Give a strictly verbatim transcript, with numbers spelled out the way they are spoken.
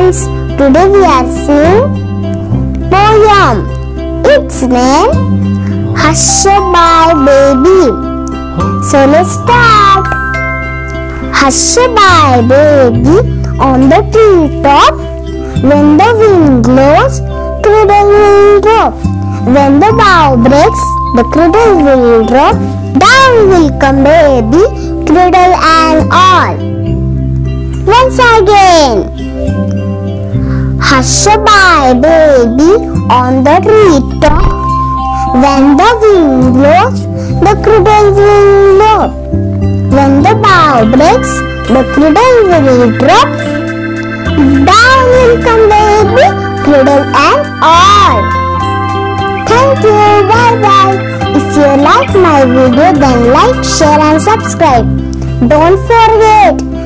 friends, today we are seeing poem. Its name Lullabay Baby. So let's start. Lullabay baby on the treetop. When the wind blows, cradle will drop. When the bough breaks, the cradle will drop. Down will come baby, cradle and all. Once again. Lullabay baby on the treetop. When the wind blows, the cradle will drop. When the bough breaks, the cradle will drop. Down will come baby, cradle and all. Thank you. Bye bye. If you like my video, then like, share and subscribe. Don't forget